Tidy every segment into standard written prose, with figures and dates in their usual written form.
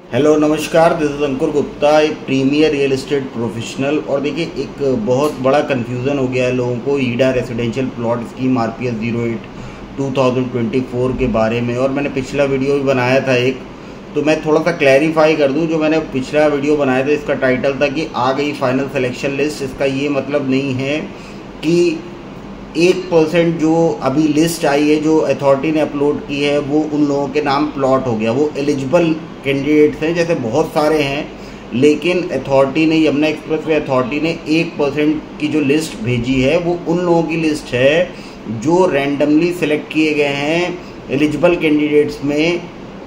Hello नमस्कार, this is अंकुर गुप्ता, एक premiere real estate professional. और देखिए, एक बहुत बड़ा कन्फ्यूज़न हो गया है लोगों को ईडा रेजिडेंशियल प्लॉट स्कीम RPS 08 2024 के बारे में। और मैंने पिछला वीडियो भी बनाया था एक, तो मैं थोड़ा सा क्लैरिफाई कर दूं। जो मैंने पिछला वीडियो बनाया था, इसका टाइटल था कि आ गई फाइनल सिलेक्शन लिस्ट। इसका ये मतलब नहीं है कि 1% जो अभी लिस्ट आई है, जो अथॉरिटी ने अपलोड की है, वो उन लोगों के नाम प्लॉट हो गया। वो एलिजिबल कैंडिडेट्स हैं, जैसे बहुत सारे हैं, लेकिन अथॉरिटी ने, यमुना एक्सप्रेसवे अथॉरिटी ने 1% की जो लिस्ट भेजी है, वो उन लोगों की लिस्ट है जो रैंडमली सेलेक्ट किए गए हैं। एलिजिबल कैंडिडेट्स में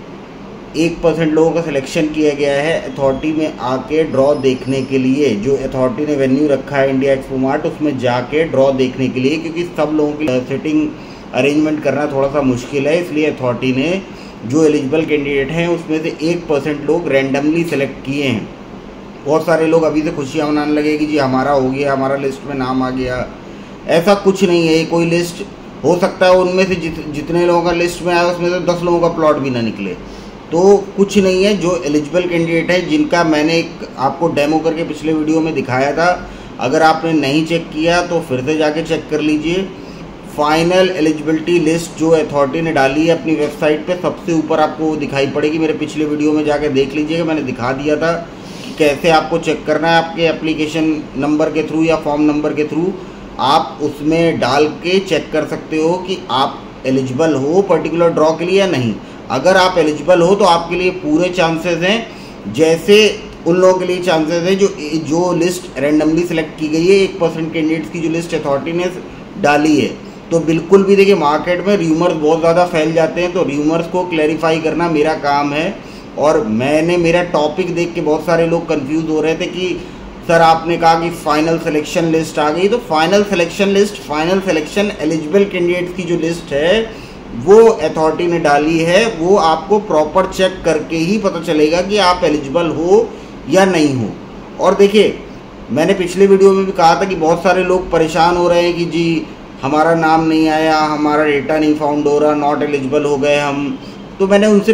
1% लोगों का सिलेक्शन किया गया है अथॉरिटी में आके ड्रॉ देखने के लिए। जो अथॉरिटी ने वेन्यू रखा है इंडिया एक्सपो मार्ट, उसमें जाके ड्रॉ देखने के लिए, क्योंकि सब लोगों की सिटिंग अरेंजमेंट करना थोड़ा सा मुश्किल है। इसलिए अथॉरिटी ने जो एलिजिबल कैंडिडेट हैं उसमें से 1% लोग रैंडमली सेलेक्ट किए हैं। बहुत सारे लोग अभी से खुशियाँ मनाने लगे कि जी हमारा हो गया, हमारा लिस्ट में नाम आ गया। ऐसा कुछ नहीं है। ये कोई लिस्ट हो सकता है उनमें से जितने लोगों का लिस्ट में आया उसमें से 10 लोगों का प्लॉट भी ना निकले, तो कुछ नहीं है। जो एलिजिबल कैंडिडेट है, जिनका मैंने एक आपको डेमो करके पिछले वीडियो में दिखाया था, अगर आपने नहीं चेक किया तो फिर से जाके चेक कर लीजिए। फाइनल एलिजिबिलिटी लिस्ट जो अथॉरिटी ने डाली है अपनी वेबसाइट पे, सबसे ऊपर आपको दिखाई पड़ेगी। मेरे पिछले वीडियो में जाके देख लीजिएगा, मैंने दिखा दिया था कि कैसे आपको चेक करना है। आपके एप्लीकेशन नंबर के थ्रू या फॉर्म नंबर के थ्रू आप उसमें डाल के चेक कर सकते हो कि आप एलिजिबल हो पर्टिकुलर ड्रॉ के लिए या नहीं। अगर आप एलिजिबल हो तो आपके लिए पूरे चांसेस हैं, जैसे उन लोगों के लिए चांसेस हैं जो लिस्ट रैंडमली सेलेक्ट की गई है। 1% कैंडिडेट्स की जो लिस्ट अथॉरिटी ने डाली है, तो बिल्कुल भी देखिए, मार्केट में र्यूमर्स बहुत ज़्यादा फैल जाते हैं, तो र्यूमर्स को क्लैरिफाई करना मेरा काम है। और मेरा टॉपिक देख के बहुत सारे लोग कंफ्यूज हो रहे थे कि सर आपने कहा कि फाइनल सिलेक्शन लिस्ट आ गई। तो final selection list, final selection eligible candidates की जो लिस्ट है वो अथॉरिटी ने डाली है। वो आपको प्रॉपर चेक करके ही पता चलेगा कि आप एलिजिबल हो या नहीं हो। और देखिए, मैंने पिछले वीडियो में भी कहा था कि बहुत सारे लोग परेशान हो रहे हैं कि जी हमारा नाम नहीं आया, हमारा डेटा नहीं फाउंड हो रहा, नॉट एलिजिबल हो गए हम। तो मैंने उनसे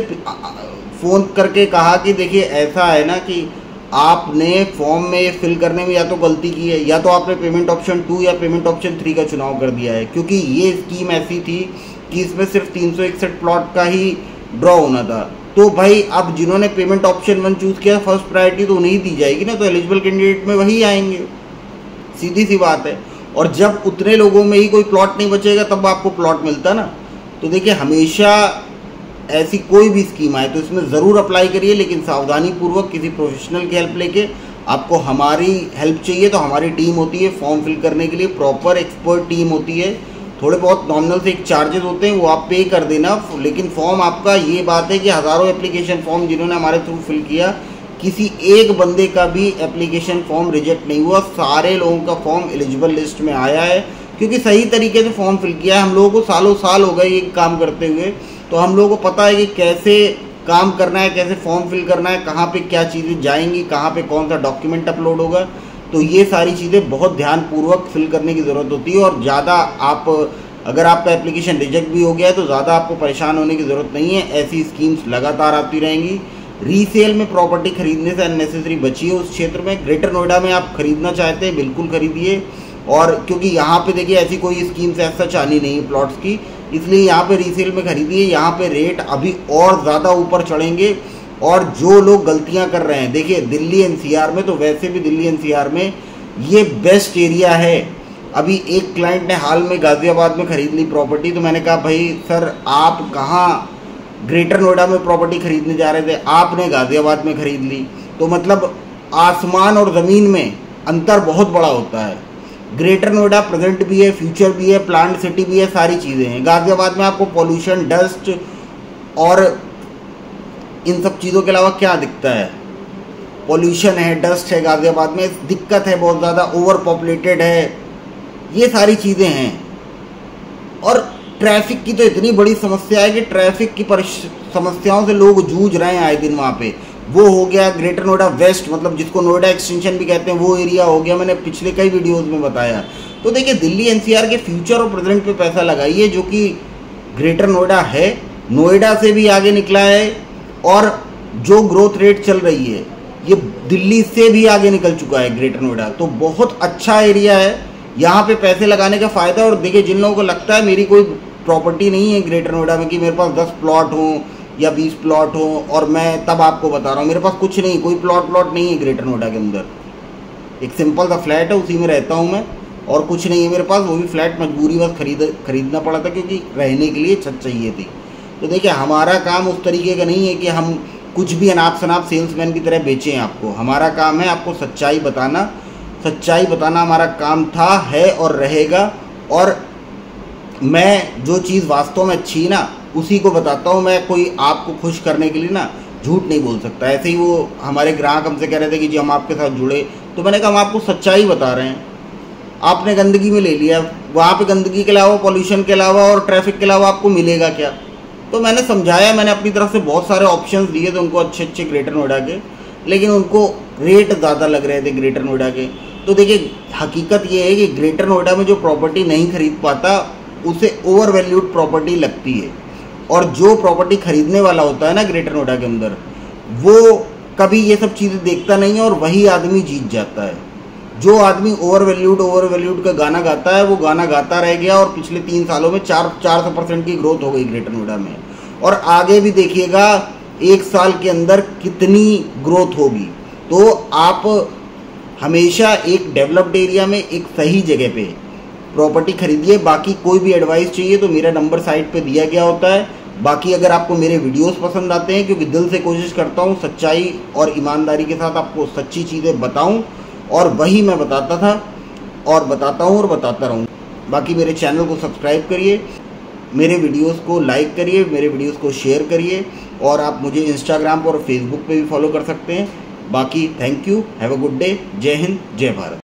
फ़ोन करके कहा कि देखिए, ऐसा है ना कि आपने फॉर्म में फिल करने में या तो गलती की है, या तो आपने पेमेंट ऑप्शन 2 या पेमेंट ऑप्शन 3 का चुनाव कर दिया है। क्योंकि ये स्कीम ऐसी थी कि इसमें सिर्फ 361 प्लॉट का ही ड्रॉ होना था। तो भाई, अब जिन्होंने पेमेंट ऑप्शन 1 चूज़ किया, फर्स्ट प्रायोरिटी तो उन्हें दी जाएगी ना, तो एलिजिबल कैंडिडेट में वही आएंगे, सीधी सी बात है। और जब उतने लोगों में ही कोई प्लॉट नहीं बचेगा तब आपको प्लॉट मिलता ना। तो देखिए, हमेशा ऐसी कोई भी स्कीम आए तो इसमें ज़रूर अप्लाई करिए, लेकिन सावधानी पूर्वक, किसी प्रोफेशनल की हेल्प लेके। आपको हमारी हेल्प चाहिए तो हमारी टीम होती है फॉर्म फिल करने के लिए, प्रॉपर एक्सपर्ट टीम होती है। थोड़े बहुत नॉमिनल से एक चार्जेस होते हैं, वो आप पे कर देना, लेकिन फॉर्म आपका, ये बात है कि हज़ारों एप्लीकेशन फॉर्म जिन्होंने हमारे थ्रू फिल किया, किसी एक बंदे का भी एप्लीकेशन फॉर्म रिजेक्ट नहीं हुआ। सारे लोगों का फॉर्म एलिजिबल लिस्ट में आया है, क्योंकि सही तरीके से फॉर्म फिल किया है। हम लोगों को सालों साल हो गए ये काम करते हुए, तो हम लोगों को पता है कि कैसे काम करना है, कैसे फॉर्म फिल करना है, कहाँ पे क्या चीज़ें जाएंगी, कहाँ पे कौन सा डॉक्यूमेंट अपलोड होगा। तो ये सारी चीज़ें बहुत ध्यानपूर्वक फिल करने की ज़रूरत होती है। और ज़्यादा अगर आपका एप्लीकेशन रिजेक्ट भी हो गया है तो ज़्यादा आपको परेशान होने की ज़रूरत नहीं है। ऐसी स्कीम्स लगातार आती रहेंगी। रीसेल में प्रॉपर्टी खरीदने से अननेसेसरी बचिए। उस क्षेत्र में, ग्रेटर नोएडा में आप खरीदना चाहते हैं, बिल्कुल खरीदिए। और क्योंकि यहाँ पे देखिए, ऐसी कोई स्कीम्स ऐसा आनी नहीं है प्लॉट्स की, इसलिए यहाँ पे रीसेल में खरीदिए। यहाँ पे रेट अभी और ज़्यादा ऊपर चढ़ेंगे। और जो लोग गलतियाँ कर रहे हैं, देखिए दिल्ली NCR में, तो वैसे भी दिल्ली NCR में ये बेस्ट एरिया है। अभी एक क्लाइंट ने हाल में गाज़ियाबाद में ख़रीद ली प्रॉपर्टी, तो मैंने कहा भाई सर, आप कहाँ ग्रेटर नोएडा में प्रॉपर्टी खरीदने जा रहे थे, आपने गाज़ियाबाद में ख़रीद ली। तो मतलब आसमान और ज़मीन में अंतर बहुत बड़ा होता है। ग्रेटर नोएडा प्रेजेंट भी है, फ्यूचर भी है, प्लांट सिटी भी है, सारी चीज़ें हैं। गाज़ियाबाद में आपको पॉल्यूशन, डस्ट और इन सब चीज़ों के अलावा क्या दिखता है? पॉल्यूशन है, डस्ट है, गाज़ियाबाद में दिक्कत है बहुत ज़्यादा, ओवर पॉपुलेटेड है, ये सारी चीज़ें हैं। और ट्रैफिक की तो इतनी बड़ी समस्या है कि ट्रैफिक की समस्याओं से लोग जूझ रहे हैं आए दिन वहाँ पे। वो हो गया ग्रेटर नोएडा वेस्ट, मतलब जिसको नोएडा एक्सटेंशन भी कहते हैं, वो एरिया हो गया। मैंने पिछले कई वीडियोस में बताया। तो देखिए, दिल्ली NCR के फ्यूचर और प्रेजेंट पे पैसा लगाइए, जो कि ग्रेटर नोएडा है, नोएडा से भी आगे निकला है। और जो ग्रोथ रेट चल रही है ये दिल्ली से भी आगे निकल चुका है ग्रेटर नोएडा। तो बहुत अच्छा एरिया है, यहाँ पे पैसे लगाने का फ़ायदा। और देखिए, जिन लोगों को लगता है मेरी कोई प्रॉपर्टी नहीं है ग्रेटर नोएडा में कि मेरे पास 10 प्लॉट हो या 20 प्लॉट हो, और मैं तब आपको बता रहा हूँ मेरे पास कुछ नहीं, कोई प्लॉट नहीं है ग्रेटर नोएडा के अंदर। एक सिंपल सा फ्लैट है, उसी में रहता हूँ मैं, और कुछ नहीं है मेरे पास। वो भी फ्लैट मजबूरी बस खरीदना पड़ा था क्योंकि रहने के लिए छत चाहिए थी। तो देखिए, हमारा काम उस तरीके का नहीं है कि हम कुछ भी अनाप शनाप सेल्समैन की तरह बेचें आपको। हमारा काम है आपको सच्चाई बताना हमारा काम था, है और रहेगा। और मैं जो चीज़ वास्तव में अच्छी है ना उसी को बताता हूँ। मैं कोई आपको खुश करने के लिए ना झूठ नहीं बोल सकता। ऐसे ही वो हमारे ग्राहक हमसे कह रहे थे कि जी हम आपके साथ जुड़े, तो मैंने कहा हम आपको सच्चाई बता रहे हैं। आपने गंदगी में ले लिया, वहाँ पे गंदगी के अलावा, पॉल्यूशन के अलावा और ट्रैफिक के अलावा आपको मिलेगा क्या? तो मैंने समझाया, मैंने अपनी तरफ से बहुत सारे ऑप्शंस दिए थे उनको अच्छे ग्रेटर नोएडा के, लेकिन उनको रेट ज़्यादा लग रहे थे ग्रेटर नोएडा के। तो देखिए, हकीकत ये है कि ग्रेटर नोएडा में जो प्रॉपर्टी नहीं खरीद पाता उसे ओवर वैल्यूड प्रॉपर्टी लगती है। और जो प्रॉपर्टी खरीदने वाला होता है ना ग्रेटर नोएडा के अंदर, वो कभी ये सब चीज़ें देखता नहीं है और वही आदमी जीत जाता है। जो आदमी ओवर वैल्यूड का गाना गाता है वो गाना गाता रह गया, और पिछले 3 सालों में 400% की ग्रोथ हो गई ग्रेटर नोएडा में। और आगे भी देखिएगा 1 साल के अंदर कितनी ग्रोथ होगी। तो आप हमेशा एक डेवलप्ड एरिया में एक सही जगह पे प्रॉपर्टी खरीदिए। बाकी कोई भी एडवाइस चाहिए तो मेरा नंबर साइड पे दिया गया होता है। बाकी अगर आपको मेरे वीडियोस पसंद आते हैं, क्योंकि दिल से कोशिश करता हूँ सच्चाई और ईमानदारी के साथ आपको सच्ची चीज़ें बताऊँ, और वही मैं बताता था और बताता हूँ और बताता रहूँ। बाकी मेरे चैनल को सब्सक्राइब करिए, मेरे वीडियोस को लाइक करिए, मेरे वीडियोस को शेयर करिए, और आप मुझे इंस्टाग्राम पर और फेसबुक पे भी फॉलो कर सकते हैं। बाकी thank you, have a good day, Jai Hind, जय भारत।